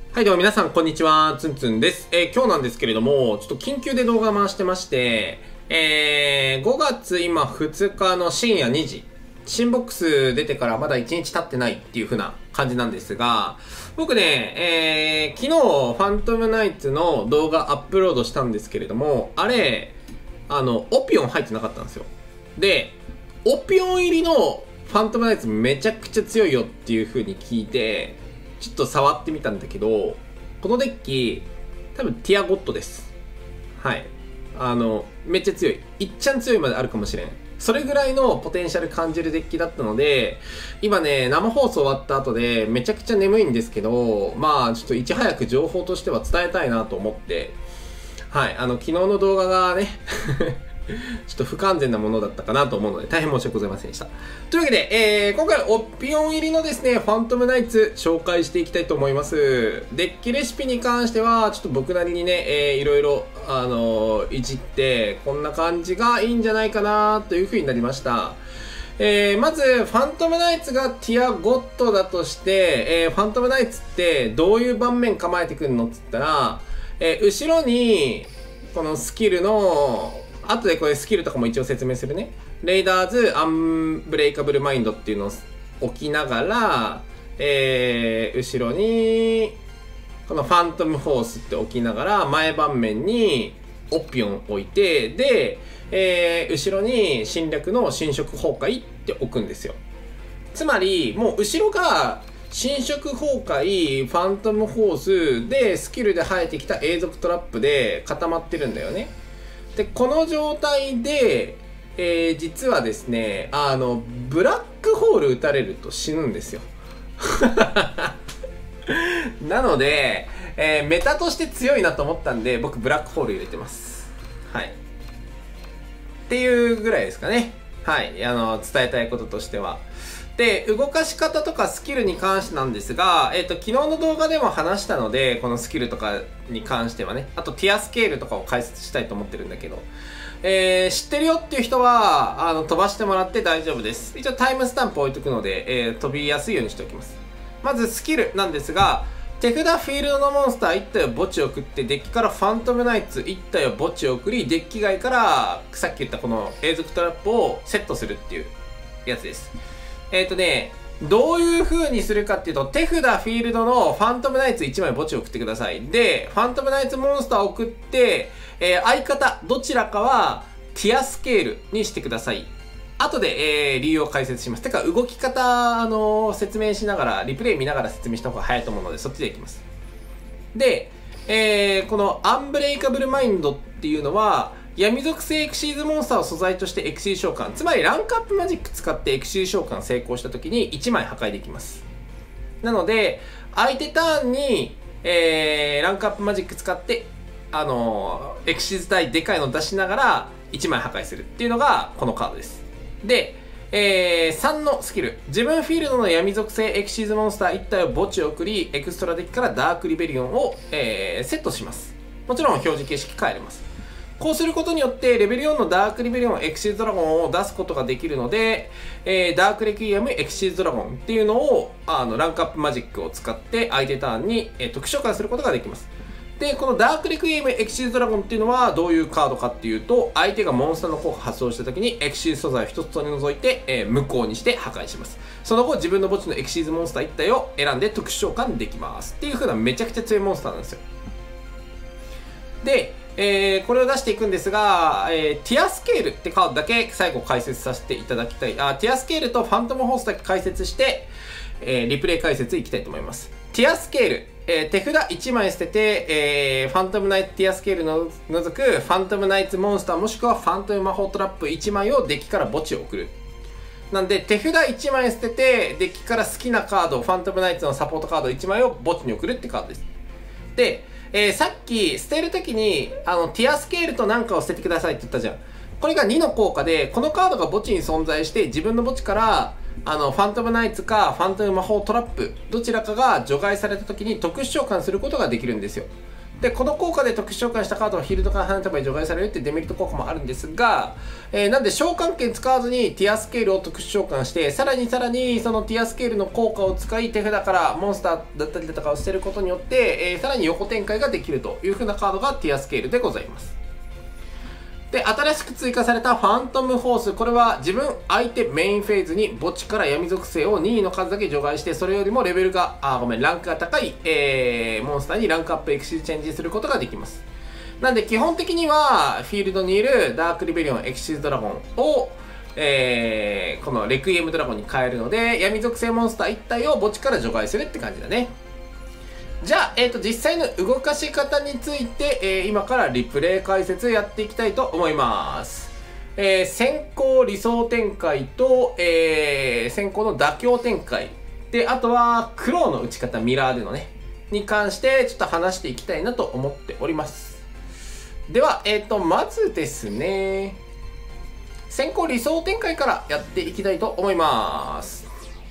はい、では皆さん、こんにちは。つんつんです。今日なんですけれども、ちょっと緊急で動画回してまして、5月今2日の深夜2時、新ボックス出てからまだ1日経ってないっていう風な感じなんですが、僕ね、昨日、ファントムナイツの動画アップロードしたんですけれども、あれ、オピオン入ってなかったんですよ。で、オピオン入りのファントムナイツめちゃくちゃ強いよっていう風に聞いて、ちょっと触ってみたんだけど、このデッキ、多分ティアゴッドです。はい。めっちゃ強い。いっちゃん強いまであるかもしれん。それぐらいのポテンシャル感じるデッキだったので、今ね、生放送終わった後でめちゃくちゃ眠いんですけど、まあ、ちょっといち早く情報としては伝えたいなと思って、はい。昨日の動画がね、ちょっと不完全なものだったかなと思うので、大変申し訳ございませんでした。というわけで、今回、オピオン入りのですね、ファントムナイツ、紹介していきたいと思います。デッキレシピに関しては、ちょっと僕なりにね、いろいろ、いじって、こんな感じがいいんじゃないかなという風になりました。まず、ファントムナイツがティアゴッドだとして、ファントムナイツってどういう盤面構えてくるのって言ったら、後ろに、このスキルの、後でこれスキルとかも一応説明するね。レイダーズ、アンブレイカブルマインドっていうのを置きながら、後ろに、このファントムフォースって置きながら、前盤面にオピオン置いて、で、後ろに侵略の侵食崩壊って置くんですよ。つまり、もう後ろが侵食崩壊、ファントムフォースでスキルで生えてきた永続トラップで固まってるんだよね。で、この状態で、実はですね、ブラックホール打たれると死ぬんですよ。なので、メタとして強いなと思ったんで、僕ブラックホール入れてます。はい。っていうぐらいですかね。はい。伝えたいこととしては。で、動かし方とかスキルに関してなんですが、昨日の動画でも話したので、このスキルとかに関してはね、あとティアスケールとかを解説したいと思ってるんだけど、知ってるよっていう人は、飛ばしてもらって大丈夫です。一応タイムスタンプ置いとくので、飛びやすいようにしておきます。まずスキルなんですが、手札フィールドのモンスター1体を墓地を送って、デッキからファントムナイツ1体を墓地を送り、デッキ外からさっき言ったこの永続トラップをセットするっていうやつです。どういう風にするかっていうと、手札フィールドのファントムナイツ1枚墓地を送ってください。で、ファントムナイツモンスターを送って、相方、どちらかはティアスケールにしてください。後で、理由を解説します。てか、動き方、説明しながら、リプレイ見ながら説明した方が早いと思うので、そっちでいきます。で、このアンブレイカブルマインドっていうのは、闇属性エクシーズモンスターを素材としてエクシー召喚。つまりランクアップマジック使ってエクシー召喚成功した時に1枚破壊できます。なので、相手ターンに、ランクアップマジック使って、エクシーズ対でかいの出しながら1枚破壊するっていうのがこのカードです。で、3のスキル。自分フィールドの闇属性エクシーズモンスター1体を墓地を送り、エクストラデッキからダークリベリオンを、セットします。もちろん表示形式変えれます。こうすることによって、レベル4のダークリベリオンエクシーズドラゴンを出すことができるので、ダークレクイエムエクシーズドラゴンっていうのを、ランクアップマジックを使って相手ターンに、特殊召喚することができます。で、このダークレクイエムエクシーズドラゴンっていうのはどういうカードかっていうと、相手がモンスターの効果発動した時にエクシーズ素材を一つ取り除いて、無効にして破壊します。その後、自分の墓地のエクシーズモンスター1体を選んで特殊召喚できます。っていう風なめちゃくちゃ強いモンスターなんですよ。で、これを出していくんですが、ティアスケールってカードだけ最後解説させていただきたい。ティアスケールとファントムホースだけ解説して、リプレイ解説いきたいと思います。ティアスケール、手札1枚捨てて、ファントムナイツティアスケールの除くファントムナイツモンスターもしくはファントム魔法トラップ1枚をデッキから墓地を送る。なんで、手札1枚捨てて、デッキから好きなカード、ファントムナイツのサポートカード1枚を墓地に送るってカードです。で、さっき捨てるときにティアスケールとなんかを捨ててくださいって言ったじゃん。これが2の効果で、このカードが墓地に存在して自分の墓地からファントムナイツかファントム魔法トラップどちらかが除外されたときに特殊召喚することができるんですよ。 で、この効果で特殊召喚したカードをフィールドから離れた場合除外されるっていうデメリット効果もあるんですが、なんで召喚権使わずにティアスケールを特殊召喚して、さらにそのティアスケールの効果を使い手札からモンスターだったりだとかを捨てることによって、さらに横展開ができるという風なカードがティアスケールでございます。で、新しく追加されたファントムホース。これは自分、相手、メインフェーズに墓地から闇属性を任意の数だけ除外して、それよりもレベルが、ランクが高い、モンスターにランクアップエクシーズチェンジすることができます。なんで、基本的には、フィールドにいるダークリベリオンエクシーズドラゴンを、このレクイエムドラゴンに変えるので、闇属性モンスター1体を墓地から除外するって感じだね。じゃあ、実際の動かし方について、今からリプレイ解説やっていきたいと思います。先行理想展開と、先行の妥協展開。で、あとは、クローの打ち方、ミラーでのね、に関して、ちょっと話していきたいなと思っております。では、まずですね、先行理想展開からやっていきたいと思います。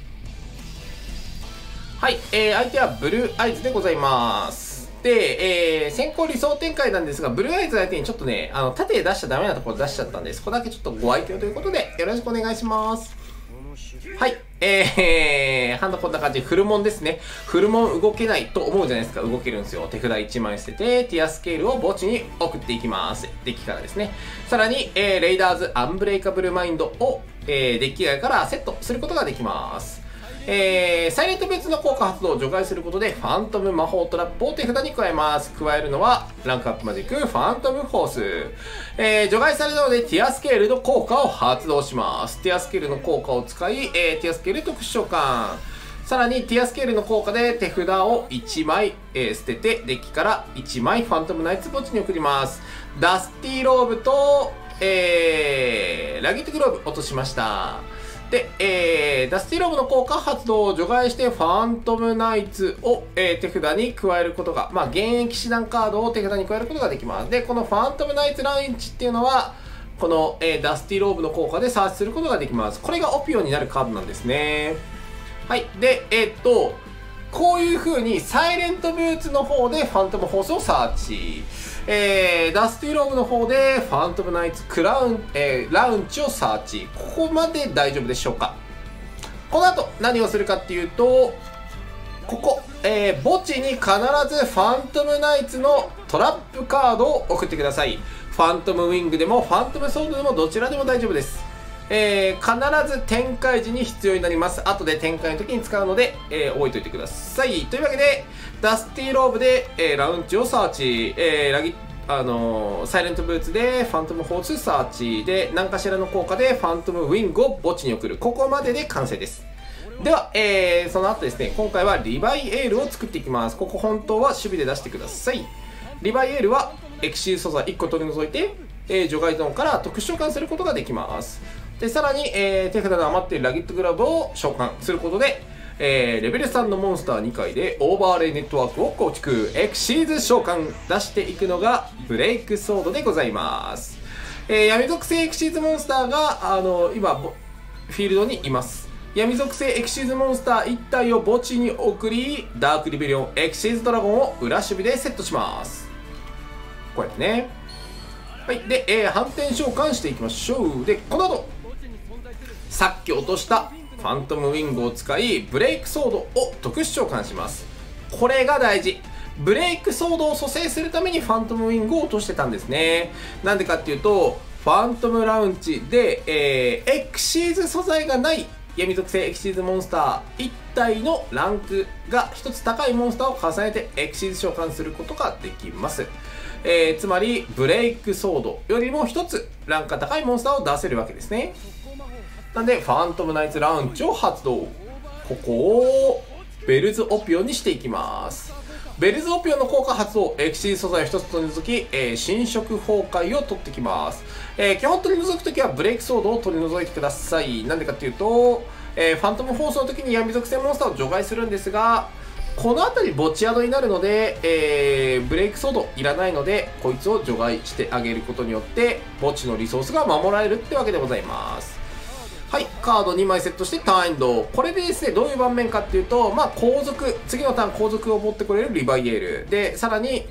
はい、相手はブルーアイズでございます。で、先行理想展開なんですが、ブルーアイズ相手にちょっとね、縦で出しちゃダメなところ出しちゃったんで、そこだけちょっとご愛嬌ということで、よろしくお願いします。はい、ハンドこんな感じ、フルモンですね。フルモン動けないと思うじゃないですか。動けるんですよ。手札1枚捨てて、ティアスケールを墓地に送っていきます。デッキからですね。さらに、レイダーズアンブレイカブルマインドを、デッキ外からセットすることができます。サイレントブーツの効果発動を除外することで、ファントム魔法トラップを手札に加えます。加えるのは、ランクアップマジック、ファントムホース。除外されたので、ティアスケールの効果を発動します。ティアスケールの効果を使い、ティアスケール特殊召喚。さらに、ティアスケールの効果で手札を1枚、捨てて、デッキから1枚、ファントムナイツ墓地に送ります。ダスティローブと、ラギットグローブ落としました。で、ダスティローブの効果発動を除外して、ファントムナイツを、手札に加えることが、現役師団カードを手札に加えることができます。で、このファントムナイツランチっていうのは、この、ダスティローブの効果でサーチすることができます。これがオピオになるカードなんですね。はい。で、こういう風にサイレントブーツの方でファントムホースをサーチ。ダスティローブの方でファントムナイツラウンチをサーチ。ここまで大丈夫でしょうか。この後何をするかっていうと、ここ、墓地に必ずファントムナイツのトラップカードを送ってください。ファントムウィングでもファントムソードでもどちらでも大丈夫です。必ず展開時に必要になります。後で展開の時に使うので、覚えておいてください。というわけで、ダスティローブで、ラウンチをサーチ、サイレントブーツでファントムホースサーチで、何かしらの効果でファントムウィングを墓地に送る。ここまでで完成です。では、その後ですね、今回はリヴァイエールを作っていきます。ここ本当は守備で出してください。リヴァイエールはエクシーズ素材1個取り除いて、除外ゾーンから特殊召喚することができます。で、さらに、手札の余っているラギットグラブを召喚することで、レベル3のモンスター2回でオーバーレイネットワークを構築。エクシーズ召喚出していくのがブレイクソードでございます。闇属性エクシーズモンスターが、今、フィールドにいます。闇属性エクシーズモンスター1体を墓地に送り、ダークリベリオンエクシーズドラゴンを裏守備でセットします。こうやってね。はい。で、反転召喚していきましょう。で、この後、さっき落としたファントムウィングを使い、ブレイクソードを特殊召喚します。これが大事。ブレイクソードを蘇生するためにファントムウィングを落としてたんですね。なんでかっていうと、ファントムラウンチで、エクシーズ素材がない闇属性エクシーズモンスター1体のランクが1つ高いモンスターを重ねてエクシーズ召喚することができます。つまり、ブレイクソードよりも1つランクが高いモンスターを出せるわけですね。なんで、ファントムナイツラウンチを発動。ここをベルズオピオンにしていきます。ベルズオピオンの効果発動、エクシーズ素材を1つ取り除き、侵食崩壊を取ってきます。基本取り除くときはブレイクソードを取り除いてください。なんでかっていうと、ファントムフォースの時に闇属性モンスターを除外するんですが、この辺り墓地宿になるので、ブレイクソードいらないので、こいつを除外してあげることによって、墓地のリソースが守られるってわけでございます。はい、カード2枚セットしてターンエンド。これでですね、どういう盤面かっていうと、後続、次のターン後続を持ってこれるリヴァイエール。で、さらに、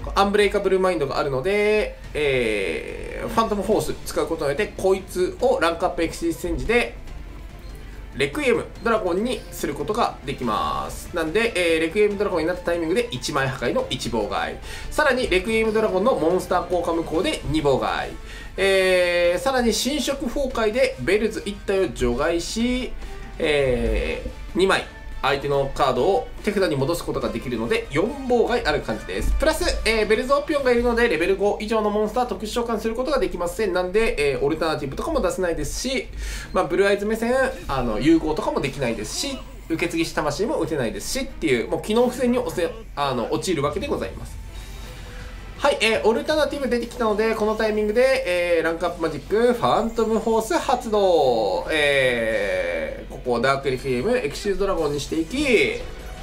アンブレイカブルマインドがあるので、ファントムフォース使うことによってこいつをランクアップエクシスチェンジでレクイエムドラゴンにすることができます。なんで、レクイエムドラゴンになったタイミングで1枚破壊の1妨害、さらにレクイエムドラゴンのモンスター効果無効で2妨害、さらに侵食崩壊でベルズ1体を除外し、2枚相手のカードを手札に戻すことができるので4妨害ある感じです。プラス、ベルズオピオンがいるのでレベル5以上のモンスター特殊召喚することができません。なんで、オルタナティブとかも出せないですし、ブルーアイズ目線融合とかもできないですし、受け継ぎし魂も打てないですしっていう、もう機能不全に陥るわけでございます。はい、オルタナティブ出てきたので、このタイミングで、ランクアップマジック、ファントムフォース発動。ここをダークリフィエム、エクシーズドラゴンにしていき、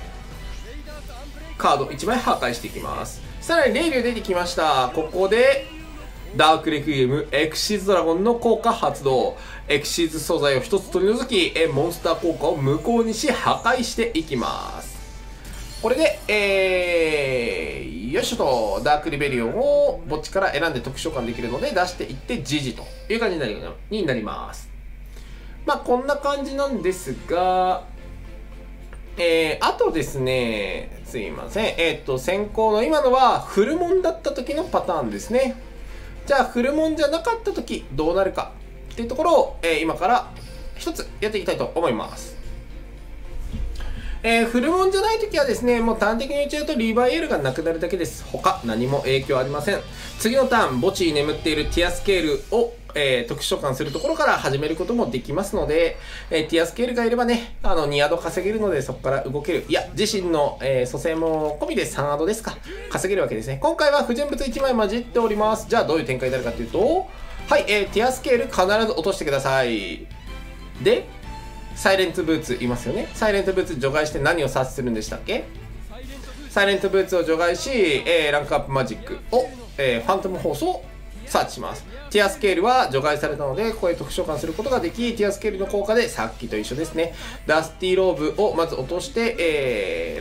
カード1枚破壊していきます。さらにレイリュウ出てきました。ここで、ダークレクイエム、エクシーズドラゴンの効果発動。エクシーズ素材を1つ取り除き、モンスター効果を無効にし、破壊していきます。これで、よいしょと、ダークリベリオンを墓地から選んで特殊召喚できるので出していって GG という感じになります。こんな感じなんですが、あとですね、すいません。先行の今のはフルモンだった時のパターンですね。じゃあ、フルモンじゃなかった時どうなるかっていうところを、今から一つやっていきたいと思います。フルモンじゃないときはですね、もう端的に言っちゃうとリーバイエルがなくなるだけです。他何も影響ありません。次のターン、墓地に眠っているティアスケールを、特殊召喚するところから始めることもできますので、ティアスケールがいればね、2アド稼げるのでそこから動ける。いや、自身の、蘇生も込みで3アドですか。稼げるわけですね。今回は不純物1枚混じっております。じゃあどういう展開になるかというと、はい、ティアスケール必ず落としてください。で、サイレントブーツいますよね。サイレントブーツ除外して何を察知するんでしたっけ？サイレントブーツを除外し、ランクアップマジックを、ファントムフォースをサーチします。ティアスケールは除外されたので、ここで特殊召喚することができ、ティアスケールの効果でさっきと一緒ですね。ダスティローブをまず落として、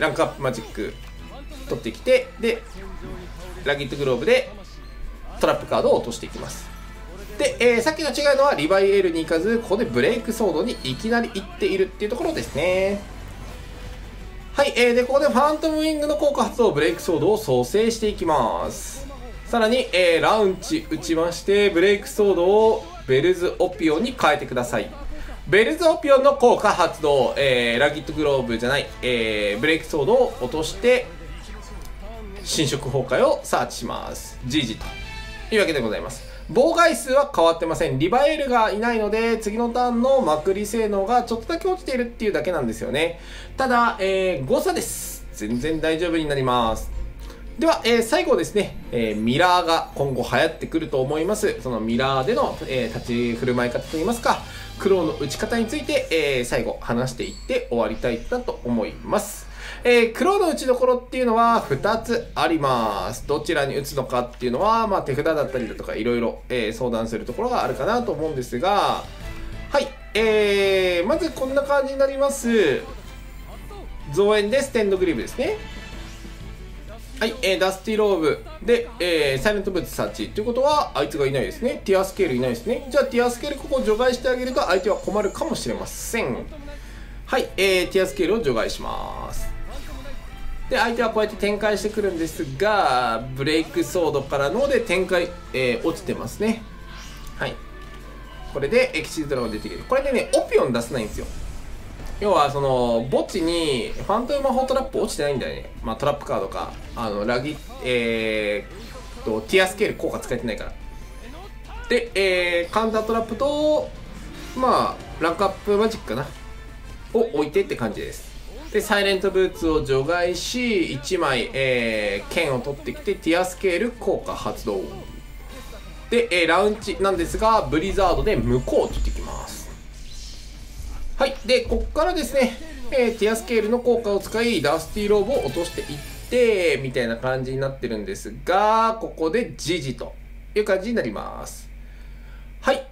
ランクアップマジック取ってきて、で、ラギットグローブでトラップカードを落としていきます。で、さっきと違うのはリバイエールに行かず、ここでブレイクソードにいきなり行っているっていうところですね。はい、で、ここでファントムウィングの効果発動、ブレイクソードを蘇生していきます。さらに、ラウンチ打ちまして、ブレイクソードをベルズオピオンに変えてください。ベルズオピオンの効果発動、ラギットグローブじゃない、ブレイクソードを落として、侵食崩壊をサーチします。GG というわけでございます。妨害数は変わってません。リバエールがいないので、次のターンのまくり性能がちょっとだけ落ちているっていうだけなんですよね。ただ、誤差です。全然大丈夫になります。では、最後ですね、ミラーが今後流行ってくると思います。そのミラーでの、立ち振る舞い方といいますか、クローの打ち方について、最後話していって終わりたいなと思います。クローの打ちどころっていうのは2つあります。どちらに打つのかっていうのは、手札だったりだとかいろいろ相談するところがあるかなと思うんですが、はい、まずこんな感じになります。増援でステンドグリーブですね。はい、ダスティローブで、サイレントブーツサーチということはあいつがいないですね。ティアスケールいないですね。じゃあティアスケールここを除外してあげると相手は困るかもしれません。はい、ティアスケールを除外します。で、相手はこうやって展開してくるんですが、ブレイクソードからので展開、落ちてますね。はい。これでエキシードラが出てくる。これでね、オピオン出せないんですよ。要は、その、墓地にファントム魔法トラップ落ちてないんだよね。トラップカードか、ティアスケール効果使えてないから。で、カウンタートラップと、ランクアップマジックかな。を置いてって感じです。で、サイレントブーツを除外し、1枚、剣を取ってきて、ティアスケール効果発動。で、ラウンチなんですが、ブリザードで無効と言ってきます。はい。で、こっからですね、ティアスケールの効果を使い、ダスティローブを落としていって、みたいな感じになってるんですが、ここでジジという感じになります。はい。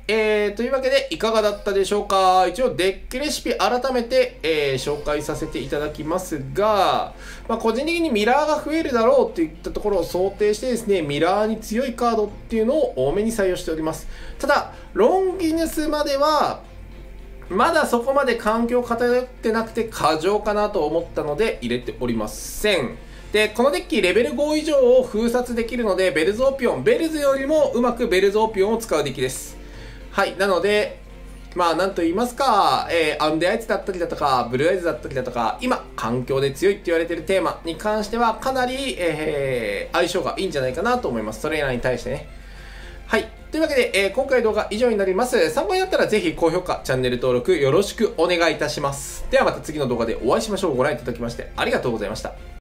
というわけでいかがだったでしょうか。一応デッキレシピ改めて、紹介させていただきますが、個人的にミラーが増えるだろうといったところを想定してですね、ミラーに強いカードっていうのを多めに採用しております。ただ、ロンギヌスまでは、まだそこまで環境偏ってなくて過剰かなと思ったので入れておりません。で、このデッキレベル5以上を封殺できるので、ベルズオピオン、ベルズよりもうまくベルズオピオンを使うデッキです。はい、なので、なんと言いますか、アンデアイツだったりだとか、ブルーアイズだったりだとか、今、環境で強いって言われているテーマに関しては、かなり、相性がいいんじゃないかなと思います。それらに対してね。はい。というわけで、今回の動画以上になります。参考になったらぜひ高評価、チャンネル登録よろしくお願いいたします。ではまた次の動画でお会いしましょう。ご覧いただきましてありがとうございました。